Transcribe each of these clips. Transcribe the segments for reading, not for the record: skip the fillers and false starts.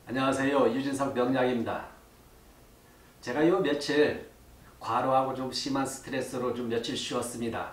안녕하세요. 유진석 명약입니다. 제가 요 며칠 과로하고 좀 심한 스트레스로 좀 며칠 쉬었습니다.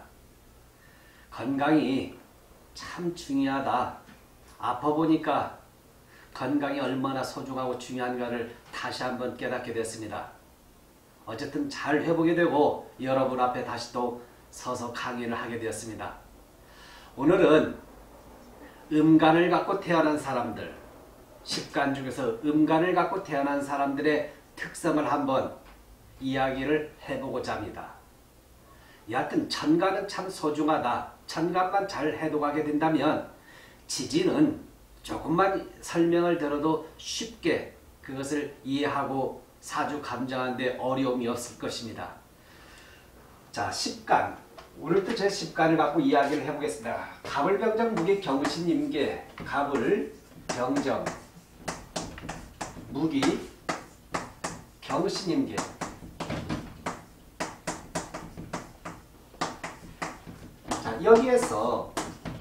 건강이 참 중요하다. 아파 보니까 건강이 얼마나 소중하고 중요한가를 다시 한번 깨닫게 됐습니다. 어쨌든 잘 회복이 되고 여러분 앞에 다시 또 서서 강의를 하게 되었습니다. 오늘은 음간을 갖고 태어난 사람들, 십간 중에서 음간을 갖고 태어난 사람들의 특성을 한번 이야기를 해보고자 합니다. 여하튼 천간은 참 소중하다. 천간만 잘 해독하게 된다면 지지는 조금만 설명을 들어도 쉽게 그것을 이해하고 사주 감정하는데 어려움이 없을 것입니다. 자, 십간. 오늘도 제 십간을 갖고 이야기를 해보겠습니다. 갑을, 병정, 무기, 경신, 임계. 갑을, 병정, 무기, 경신, 임계. 자, 여기에서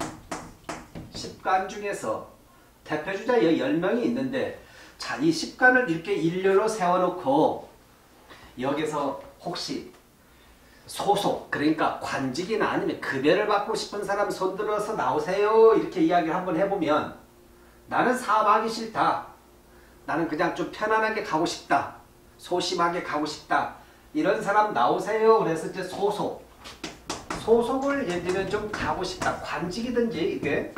십간 중에서 대표주자 10명이 있는데, 자, 이 십간을 이렇게 일렬로 세워놓고 여기서 혹시 소속, 그러니까 관직이나 아니면 급여를 받고 싶은 사람 손들어서 나오세요, 이렇게 이야기를 한번 해보면, 나는 사업하기 싫다, 나는 그냥 좀 편안하게 가고 싶다, 소심하게 가고 싶다, 이런 사람 나오세요. 그래서 이제 소속을 예를 들면 좀 가고 싶다, 관직이든지 이게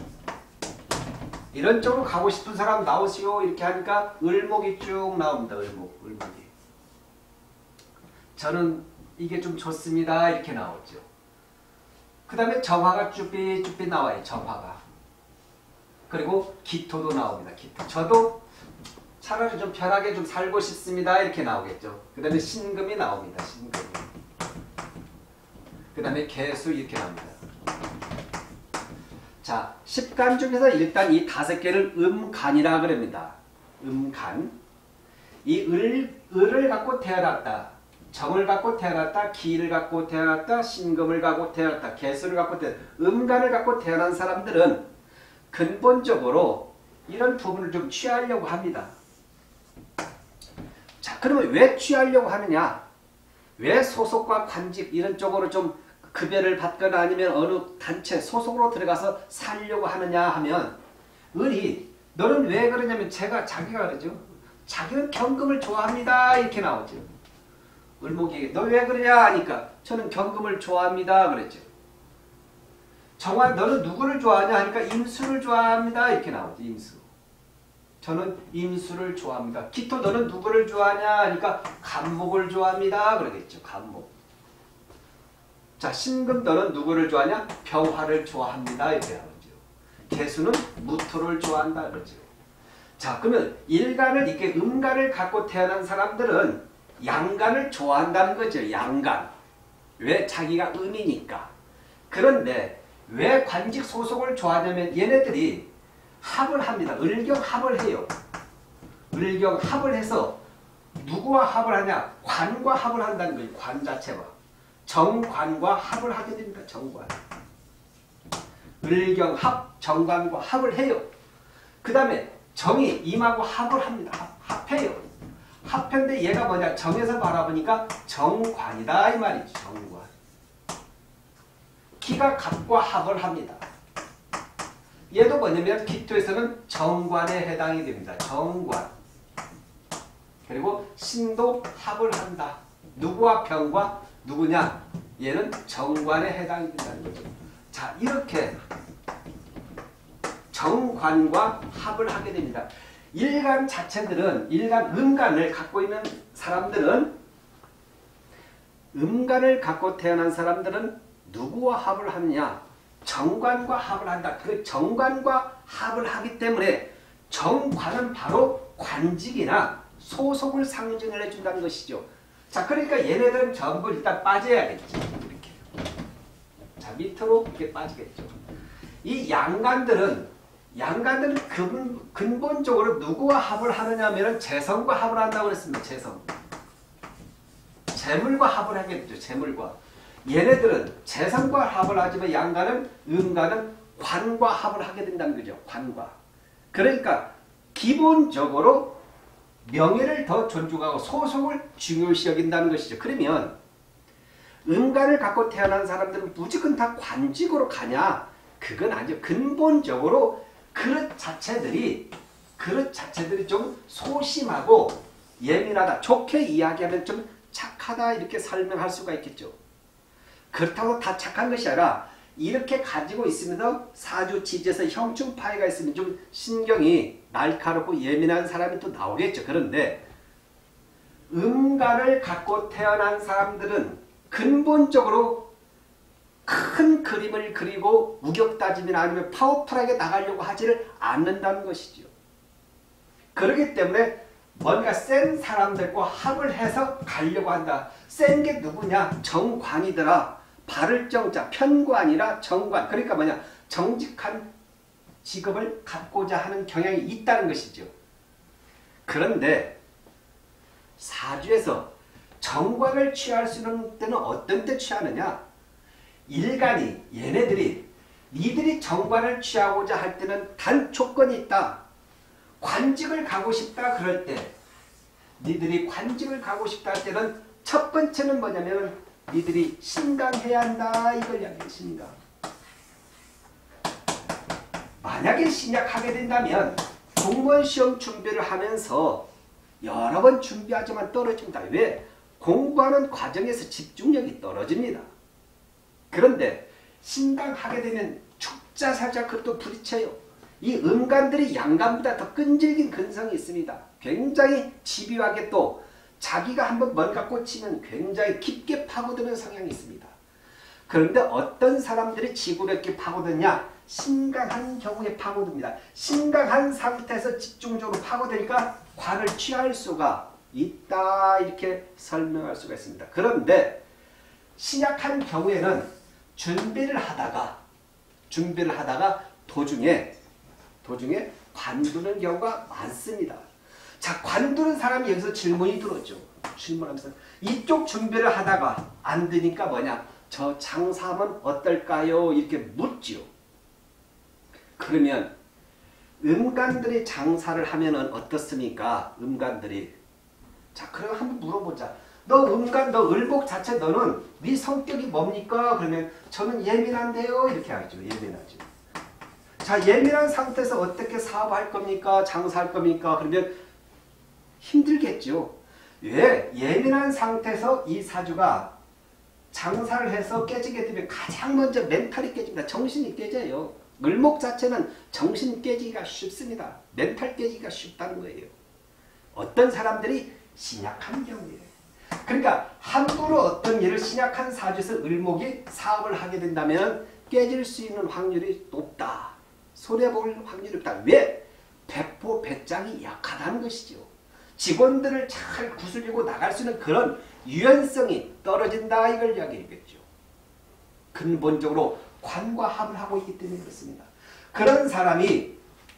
이런 쪽으로 가고 싶은 사람 나오시오, 이렇게 하니까 을목이 쭉 나옵니다. 을목이. 저는 이게 좀 좋습니다, 이렇게 나오죠. 그 다음에 정화가 쭈삣쭈삣 나와요. 정화가. 그리고 기토도 나옵니다. 기토. 저도 차라리 좀 편하게 좀 살고 싶습니다, 이렇게 나오겠죠. 그 다음에 신금이 나옵니다. 신금. 그 다음에 개수, 이렇게 나옵니다. 자, 십간 중에서 일단 이 5개를 음간이라 그럽니다. 음간. 이 을을 갖고 태어났다, 정을 갖고 태어났다, 기를 갖고 태어났다, 신금을 갖고 태어났다, 개수를 갖고 태어났다, 음간을 갖고 태어난 사람들은 근본적으로 이런 부분을 좀 취하려고 합니다. 자, 그러면 왜 취하려고 하느냐? 왜 소속과 관직 이런 쪽으로 좀 급여를 받거나 아니면 어느 단체 소속으로 들어가서 살려고 하느냐 하면, 을이 너는 왜 그러냐면 자기가 그러죠. 자기는 경금을 좋아합니다, 이렇게 나오죠. 을목이 너 왜 그러냐 하니까 저는 경금을 좋아합니다, 그랬죠. 정화 너는 누구를 좋아하냐 하니까 임수를 좋아합니다, 이렇게 나오죠. 임수. 저는 임수를 좋아합니다. 기토 너는 누구를 좋아하냐 하니까 간목을 좋아합니다, 그러겠죠. 간목. 자, 신금 너는 누구를 좋아하냐? 병화를 좋아합니다, 이렇게 나오죠. 개수는 무토를 좋아한다, 그러죠. 자, 그러면 일간을 이렇게 음간을 갖고 태어난 사람들은 양간을 좋아한다는 거죠. 양간. 왜? 자기가 음이니까. 그런데 왜 관직 소속을 좋아하냐면 얘네들이 합을 합니다. 을경합을 해요. 을경합을 해서 누구와 합을 하냐? 관과 합을 한다는 거예요. 관 자체와. 정관과 합을 하게 됩니다. 정관. 을경합, 정관과 합을 해요. 그 다음에 정이 임하고 합을 합니다. 합해요. 합편데 얘가 뭐냐? 정에서 바라보니까 정관이다, 이 말이죠. 정관. 기가 갑과 합을 합니다. 얘도 뭐냐면 기토에서는 정관에 해당이 됩니다. 정관. 그리고 신도 합을 한다. 누구와 병과 누구냐? 얘는 정관에 해당이 된다는 거죠. 자, 이렇게 정관과 합을 하게 됩니다. 일간 자체들은, 일간 음간을 갖고 있는 사람들은, 음간을 갖고 태어난 사람들은 누구와 합을 하느냐? 정관과 합을 한다. 그 정관과 합을 하기 때문에 정관은 바로 관직이나 소속을 상징을 해준다는 것이죠. 자, 그러니까 얘네들은 전부 일단 빠져야겠죠. 이렇게. 자, 밑으로 이렇게 빠지겠죠. 이 양간들은 근본적으로 누구와 합을 하느냐 하면 재성과 합을 한다고 그랬습니다. 재성. 재물과 합을 하겠죠. 재물과. 얘네들은 재성과 합을 하지만 양간은, 음간은 관과 합을 하게 된다는 거죠. 관과. 그러니까 기본적으로 명예를 더 존중하고 소속을 중요시 여긴다는 것이죠. 그러면 음간을 갖고 태어난 사람들은 무조건 다 관직으로 가냐? 그건 아니죠. 근본적으로 그릇 자체들이 좀 소심하고 예민하다. 좋게 이야기하면 좀 착하다 이렇게 설명할 수가 있겠죠. 그렇다고 다 착한 것이 아니라 이렇게 가지고 있으면서 사주 지지에서 형충파이가 있으면 좀 신경이 날카롭고 예민한 사람이 또 나오겠죠. 그런데 음간을 갖고 태어난 사람들은 근본적으로 큰 그림을 그리고 우격다짐이나 아니면 파워풀하게 나가려고 하지를 않는다는 것이죠. 그렇기 때문에 뭔가 센 사람들과 합을 해서 가려고 한다. 센 게 누구냐? 정관이더라. 바를 정자, 편관이라 정관. 그러니까 뭐냐? 정직한 직업을 갖고자 하는 경향이 있다는 것이죠. 그런데 사주에서 정관을 취할 수 있는 때는 어떤 때 취하느냐? 일간이 얘네들이 니들이 정관을 취하고자 할 때는 단 조건이 있다. 관직을 가고 싶다 그럴 때 니들이 관직을 가고 싶다 할 때는 첫 번째는 뭐냐면 니들이 신강해야 한다 이걸 이야기해. 신강. 만약에 신약하게 된다면 공무원 시험 준비를 하면서 여러 번 준비하지만 떨어집니다. 왜? 공부하는 과정에서 집중력이 떨어집니다. 그런데 신강하게 되면 축자살자 그것도 부딪혀요. 이 음간들이 양간보다 더 끈질긴 근성이 있습니다. 굉장히 집요하게 또 자기가 한번 뭔가 꽂히면 굉장히 깊게 파고드는 성향이 있습니다. 그런데 어떤 사람들이 지구력게 파고드냐? 신강한 경우에 파고듭니다. 신강한 상태에서 집중적으로 파고드니까 관을 취할 수가 있다 이렇게 설명할 수가 있습니다. 그런데 신약한 경우에는 준비를 하다가 도중에 관두는 경우가 많습니다. 자, 관두는 사람이 여기서 질문이 들어오죠. 질문하면서 이쪽 준비를 하다가 안 되니까 뭐냐? 저 장사하면 어떨까요? 이렇게 묻지요. 그러면 음간들이 장사를 하면은 어떻습니까? 음간들이. 자, 그럼 한번 물어보자. 너 음간, 너 을목 자체 너는 네 성격이 뭡니까? 그러면 저는 예민한데요. 이렇게 하죠. 예민하죠. 자, 예민한 상태에서 어떻게 사업할 겁니까? 장사할 겁니까? 그러면 힘들겠죠. 왜? 예민한 상태에서 이 사주가 장사를 해서 깨지게 되면 가장 먼저 멘탈이 깨집니다. 정신이 깨져요. 을목 자체는 정신 깨지기가 쉽습니다. 멘탈 깨지기가 쉽다는 거예요. 어떤 사람들이 신약한 경우에. 그러니까 함부로 어떤 일을 신약한 사주에서 을목이 사업을 하게 된다면 깨질 수 있는 확률이 높다. 손해볼 확률이 높다. 왜? 배포 배짱이 약하다는 것이죠. 직원들을 잘 구슬리고 나갈 수 있는 그런 유연성이 떨어진다 이걸 이야기하겠죠. 근본적으로 관과 합을 하고 있기 때문에 그렇습니다. 그런 사람이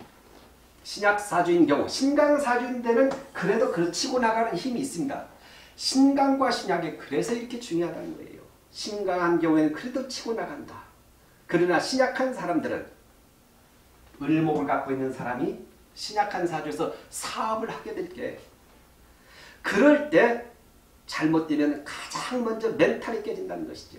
신약사주인 경우 신강사주인 데는 그래도 그 치고 나가는 힘이 있습니다. 신강과 신약이 그래서 이렇게 중요하다는 거예요. 신강한 경우에는 그래도 치고 나간다. 그러나 신약한 사람들은 을목을 갖고 있는 사람이 신약한 사주에서 사업을 하게 될 때 그럴 때 잘못되면 가장 먼저 멘탈이 깨진다는 것이죠.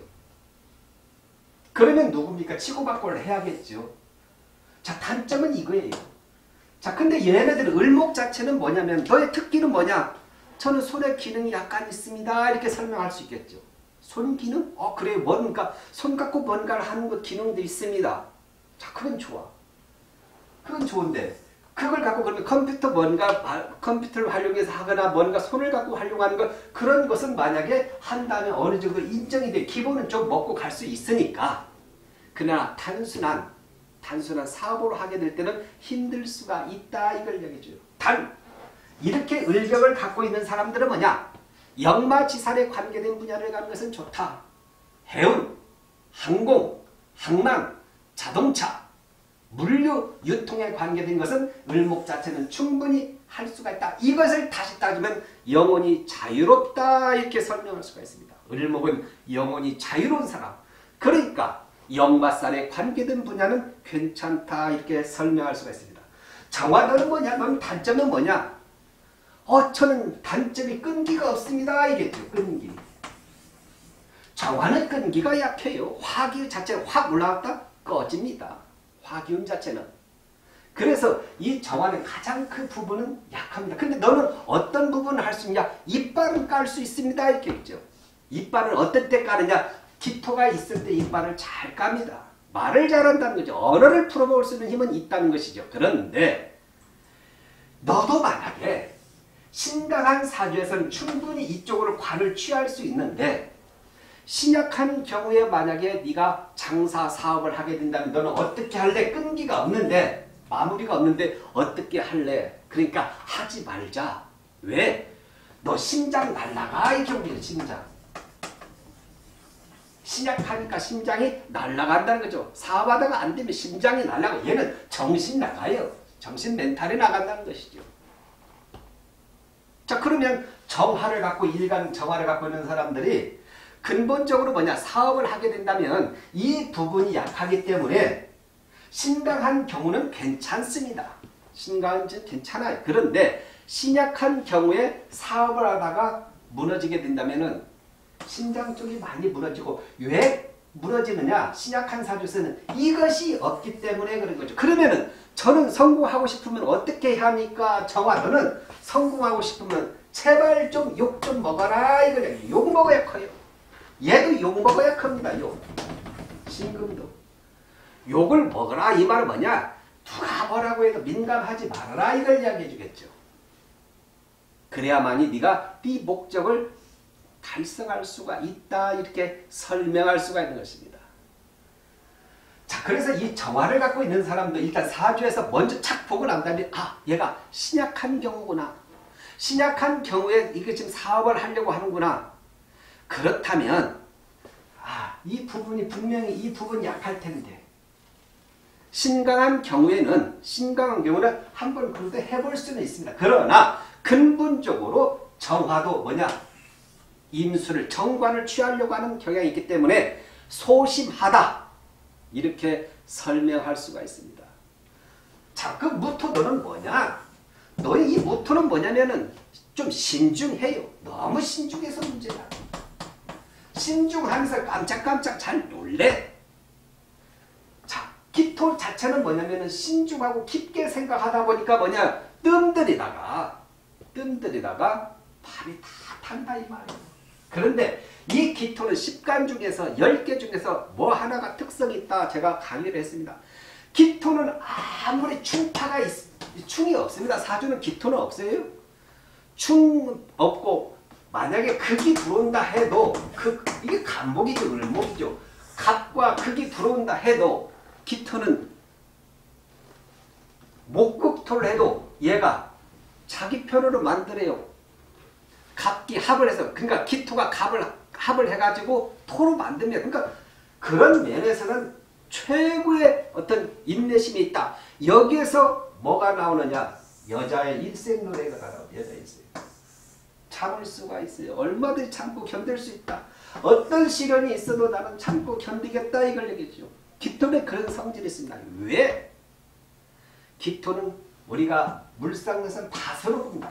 그러면 누굽니까? 치고받고를 해야겠죠. 자, 단점은 이거예요. 자, 근데 얘네들 을목 자체는 뭐냐면 너의 특기는 뭐냐? 저는 손의 기능이 약간 있습니다. 이렇게 설명할 수 있겠죠. 손 기능? 그래 뭔가 손 갖고 뭔가를 하는 것 기능도 있습니다. 자, 그건 좋아. 그건 좋은데 그걸 갖고 그러면 컴퓨터를 활용해서 하거나 뭔가 손을 갖고 활용하는 것 그런 것은 만약에 한다면 어느 정도 인정이 돼. 기본은 좀 먹고 갈 수 있으니까. 그러나 단순한 사업으로 하게 될 때는 힘들 수가 있다 이걸 얘기해줘요. 이렇게 을격을 갖고 있는 사람들은 뭐냐? 역마지살에 관계된 분야를 가는 것은 좋다. 해운, 항공, 항만, 자동차, 물류, 유통에 관계된 것은 을목 자체는 충분히 할 수가 있다. 이것을 다시 따지면 영혼이 자유롭다 이렇게 설명할 수가 있습니다. 을목은 영혼이 자유로운 사람. 그러니까 역마살에 관계된 분야는 괜찮다 이렇게 설명할 수가 있습니다. 정화도는 뭐냐? 그럼 단점은 뭐냐? 저는 단점이 끈기가 없습니다. 이겠죠. 끈기. 정화는 끈기가 약해요. 화기 자체는 확 올라갔다 꺼집니다. 화기운 자체는. 그래서 이 정화는 가장 큰 부분은 약합니다. 근데 너는 어떤 부분을 할 수 있냐? 이빨은 깔 수 있습니다. 이렇게 있죠. 이빨은 어떨 때 까느냐? 기토가 있을 때 이빨을 잘 깝니다. 말을 잘한다는 거죠. 언어를 풀어볼 수 있는 힘은 있다는 것이죠. 그런데 너도 만약에 신강한 사주에서는 충분히 이쪽으로 관을 취할 수 있는데 신약한 경우에 만약에 네가 장사 사업을 하게 된다면 너는 어떻게 할래? 끈기가 없는데 마무리가 없는데 어떻게 할래? 그러니까 하지 말자. 왜? 너 심장 날라가. 이렇게 우리는 심장. 신약하니까 심장이 날아간다는 거죠. 사업하다가 안 되면 심장이 날아가고 얘는 정신 나가요. 정신 멘탈이 나간다는 것이죠. 자, 그러면 정화를 갖고 일간 정화를 갖고 있는 사람들이 근본적으로 뭐냐? 사업을 하게 된다면 이 부분이 약하기 때문에 신강한 경우는 괜찮습니다. 신강한 괜찮아요. 그런데 신약한 경우에 사업을 하다가 무너지게 된다면은 신장 쪽이 많이 무너지고 왜 무너지느냐? 신약한 사주에서는 이것이 없기 때문에 그런 거죠. 그러면은 저는 성공하고 싶으면 어떻게 해야 합니까? 정화도는 성공하고 싶으면 제발 좀 욕 좀 먹어라 이거예요. 욕 먹어야 커요. 얘도 욕 먹어야 큽니다. 욕. 신금도. 욕을 먹어라 이 말은 뭐냐? 누가 뭐라고 해도 민감하지 말아라 이걸 이야기해 주겠죠. 그래야만이 네가 네 목적을 달성할 수가 있다 이렇게 설명할 수가 있는 것입니다. 자, 그래서 이 정화를 갖고 있는 사람도 일단 사주에서 먼저 착 보고 난 다음에 얘가 신약한 경우구나. 신약한 경우에 이게 지금 사업을 하려고 하는구나. 그렇다면 이 부분이 분명히 이 부분이 약할 텐데 신강한 경우에는 한번 그래도 해볼 수는 있습니다. 그러나 근본적으로 정화도 뭐냐? 임수를 정관을 취하려고 하는 경향이 있기 때문에 소심하다 이렇게 설명할 수가 있습니다. 자, 그 무토도는 뭐냐? 너의 이 무토는 뭐냐면은 좀 신중해요. 너무 신중해서 문제다. 신중하면서 깜짝깜짝 잘 놀래. 자, 기토 자체는 뭐냐면은 신중하고 깊게 생각하다 보니까 뭐냐? 뜸들이다가 발이 다 탄다 이 말이에요. 그런데 이 기토는 10간 중에서 10개 중에서 뭐 하나가 특성이 있다 제가 강의를 했습니다. 기토는 아무리 충이 없습니다. 사주는 기토는 없어요. 충 없고 만약에 극이 들어온다 해도 이게 간목이죠. 을목이죠. 갑과 극이 들어온다 해도 기토는 목극토를 해도 얘가 자기 편으로 만들어요. 갑기 합을 해서 그러니까 기토가 합을 해가지고 토로 만들면 그러니까 그런 면에서는 최고의 어떤 인내심이 있다. 여기에서 뭐가 나오느냐? 여자의 일생 노래가 나와요. 여자 일생. 참을 수가 있어요. 얼마든지 참고 견딜 수 있다. 어떤 시련이 있어도 나는 참고 견디겠다 이걸 얘기죠. 기토는 그런 성질이 있습니다. 왜? 기토는 우리가 물상에서는 밭으로 봅니다.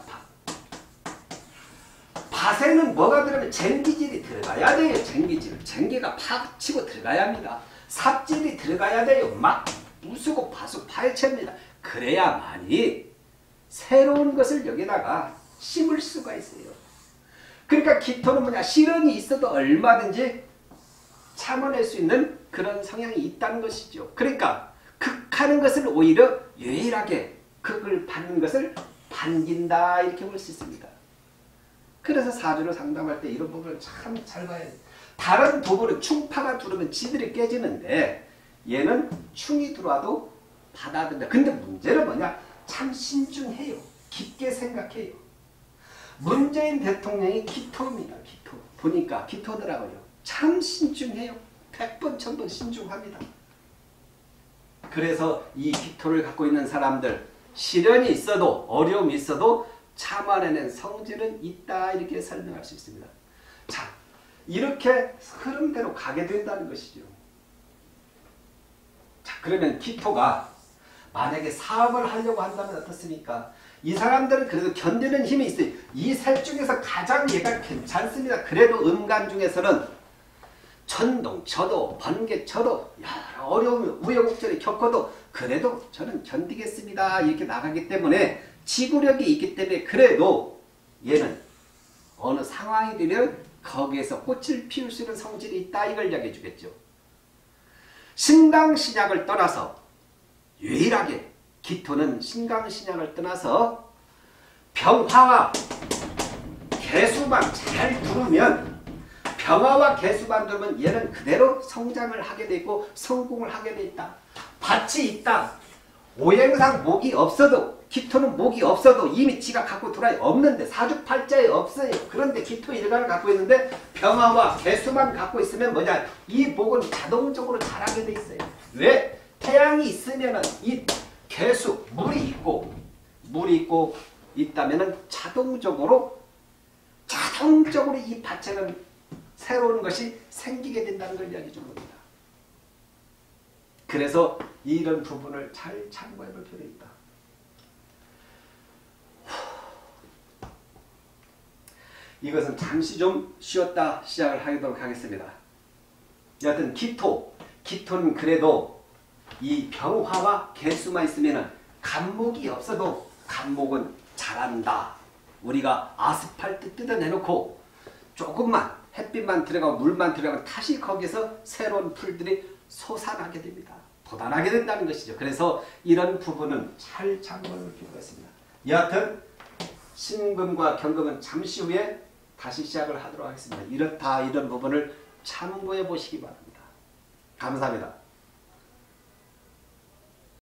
밭에는 뭐가 들어가면 쟁기질이 들어가야 돼요. 쟁기질. 쟁기가 파치고 들어가야 합니다. 삽질이 들어가야 돼요. 막 부수고 파헤칩니다. 그래야만이 새로운 것을 여기다가 심을 수가 있어요. 그러니까 기토는 뭐냐? 시련이 있어도 얼마든지 참아낼 수 있는 그런 성향이 있다는 것이죠. 그러니까 극하는 것을 오히려 유일하게 극을 받는 것을 반긴다 이렇게 볼 수 있습니다. 그래서 사주를 상담할 때 이런 부분을 참 잘 봐야 돼요. 다른 부분은 충파가 들어오면 지들이 깨지는데 얘는 충이 들어와도 받아들인다. 근데 문제는 뭐냐? 참 신중해요. 깊게 생각해요. 문재인 대통령이 기토입니다. 기토. 보니까 기토더라고요. 참 신중해요. 100번 1000번 신중합니다. 그래서 이 기토를 갖고 있는 사람들 시련이 있어도 어려움이 있어도 참아내는 성질은 있다 이렇게 설명할 수 있습니다. 자, 이렇게 흐름대로 가게 된다는 것이죠. 자, 그러면 기토가 만약에 사업을 하려고 한다면 어떻습니까? 이 사람들은 그래도 견디는 힘이 있어요. 이 셋 중에서 가장 얘가 괜찮습니다. 그래도 음간 중에서는 천동 쳐도 번개 쳐도 여러 어려운 우여곡절이 겪어도 그래도 저는 견디겠습니다. 이렇게 나가기 때문에 지구력이 있기 때문에 그래도 얘는 어느 상황이 되면 거기에서 꽃을 피울 수 있는 성질이 있다. 이걸 이야기해 주겠죠. 신강신약을 떠나서 유일하게 기토는 신강신약을 떠나서 병화와 개수만 잘 두르면 병화와 개수만 두르면 얘는 그대로 성장을 하게 돼 있고 성공을 하게 돼 있다. 밭이 있다. 오행상 목이 없어도 기토는 목이 없어도 이미 지가 갖고 돌아야 없는데 사주팔자에 없어요. 그런데 기토 일간을 갖고 있는데 병화와 개수만 갖고 있으면 뭐냐? 이 목은 자동적으로 자라게 돼 있어요. 왜? 태양이 있으면은 이 개수 물이 있고 있다면은 자동적으로 이 밭에는 새로운 것이 생기게 된다는 걸 이야기해 준 겁니다. 그래서 이런 부분을 잘 참고해 볼 필요가 있다. 이것은 잠시 좀 쉬었다 시작을 하도록 하겠습니다. 여하튼 기토는 그래도 이 병화와 개수만 있으면 간목이 없어도 간목은 자란다. 우리가 아스팔트 뜯어내놓고 조금만 햇빛만 들어가고 물만 들어가면 다시 거기서 새로운 풀들이 솟아나게 됩니다. 돋아나게 된다는 것이죠. 그래서 이런 부분은 잘 참고할 필요가 있습니다. 여하튼 신금과 경금은 잠시 후에 다시 시작을 하도록 하겠습니다. 이런 부분을 참고해 보시기 바랍니다. 감사합니다.